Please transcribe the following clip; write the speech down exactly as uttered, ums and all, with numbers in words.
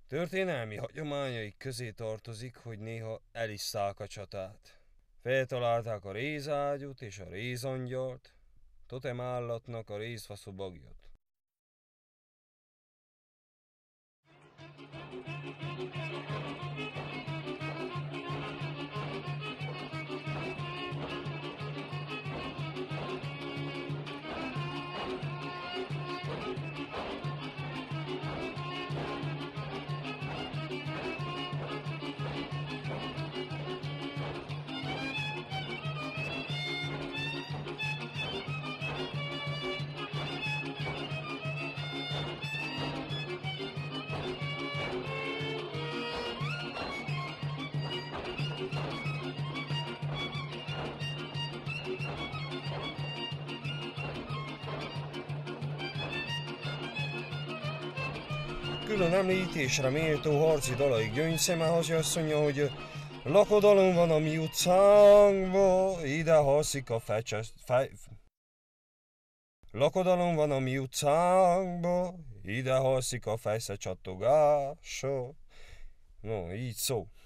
Történelmi hagyományaik közé tartozik, hogy néha elisszák a csatát. Feltalálták a rézágyút és a rézangyalt, totem állatnak a rézfaszú bagyot. Külön említésre méltó harci dalaik Gyöngyszeme haziasszonya, hogy lakodalom van a mi utcánkba, ide halszik a fecses... Fej... Lakodalom van a mi utcánkba, ide halszik a fejsze csattogása. No, így szó.